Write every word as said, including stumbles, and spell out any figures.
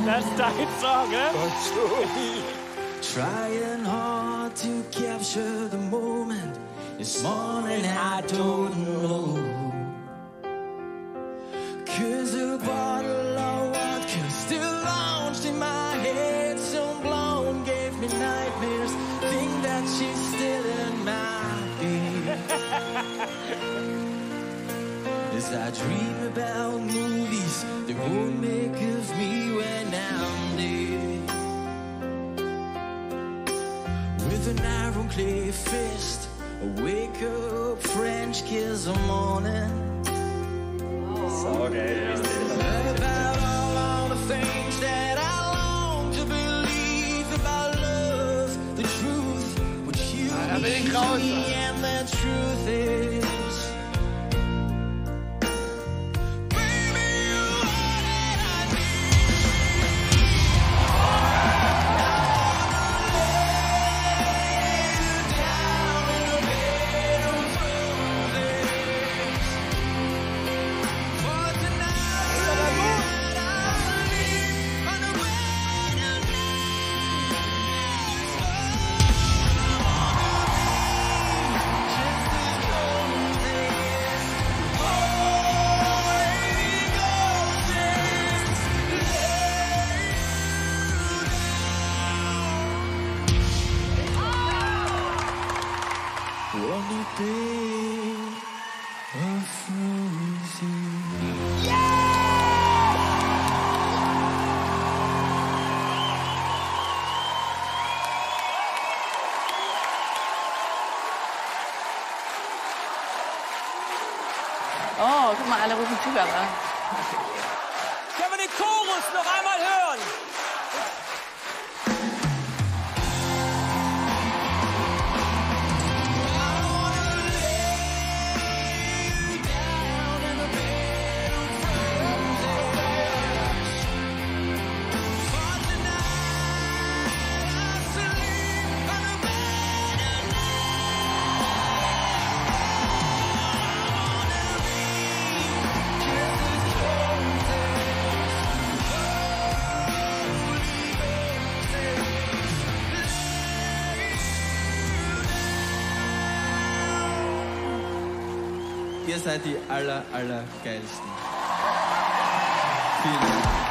Das ist dein Song, eh? Trying hard to capture the moment. This morning I don't know. Cause a bottle of vodka still launched in my head. Some blonde gave me nightmares. Think that she's still in my bed. As I dream about movies that won't make of me when I'm dead. With an iron clay fist, I wake up, French kiss the morning. So geil. About all, all the things that I long to believe about love, the truth, what you da bin ich mean raus. to me, and the truth is. One day of frozen. Oh, guck mal, alle rufen Zugabe an. Können wir den Chorus noch einmal hören? Ihr seid die aller, aller geilsten. Vielen Dank.